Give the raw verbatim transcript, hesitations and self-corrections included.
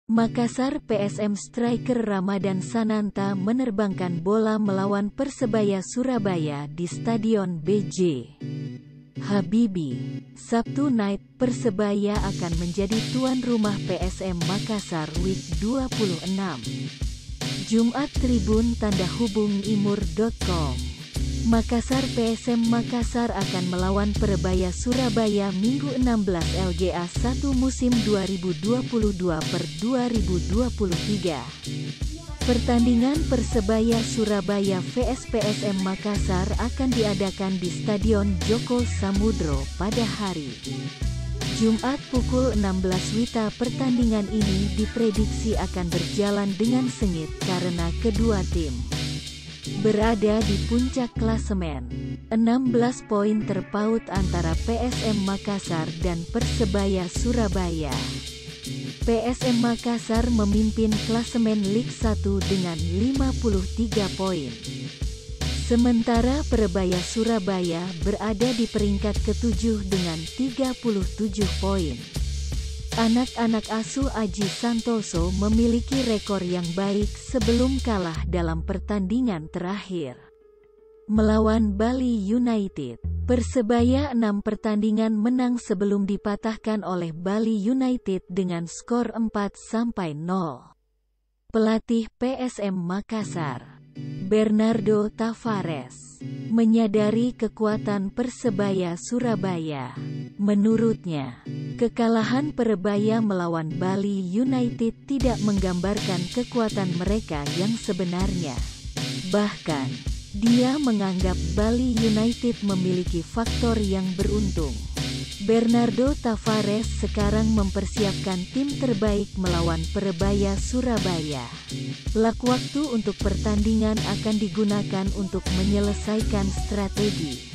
Makassar P S M striker Ramadan Sananta menerbangkan bola melawan Persebaya Surabaya di Stadion B J Habibie. Sabtu night, Persebaya akan menjadi tuan rumah P S M Makassar Week dua puluh enam. Jumat Tribun tanda hubung imur dot com. Makassar P S M Makassar akan melawan Persebaya Surabaya Minggu enam belas Liga satu musim dua ribu dua puluh dua per dua ribu dua puluh tiga. Pertandingan Persebaya Surabaya vs P S M Makassar akan diadakan di Stadion Joko Samudro pada hari Jumat pukul enam belas wita. Pertandingan ini diprediksi akan berjalan dengan sengit karena kedua tim berada di puncak klasemen. enam belas poin terpaut antara P S M Makassar dan Persebaya Surabaya. P S M Makassar memimpin klasemen Liga satu dengan lima puluh tiga poin. Sementara Persebaya Surabaya berada di peringkat ketujuh dengan tiga puluh tujuh poin. Anak-anak asuh Aji Santoso memiliki rekor yang baik sebelum kalah dalam pertandingan terakhir melawan Bali United. Persebaya enam pertandingan menang sebelum dipatahkan oleh Bali United dengan skor empat sampai nol. Pelatih P S M Makassar, Bernardo Tavares, menyadari kekuatan Persebaya Surabaya. Menurutnya, kekalahan Persebaya melawan Bali United tidak menggambarkan kekuatan mereka yang sebenarnya. Bahkan, dia menganggap Bali United memiliki faktor yang beruntung. Bernardo Tavares sekarang mempersiapkan tim terbaik melawan Persebaya Surabaya. Lak waktu untuk pertandingan akan digunakan untuk menyelesaikan strategi.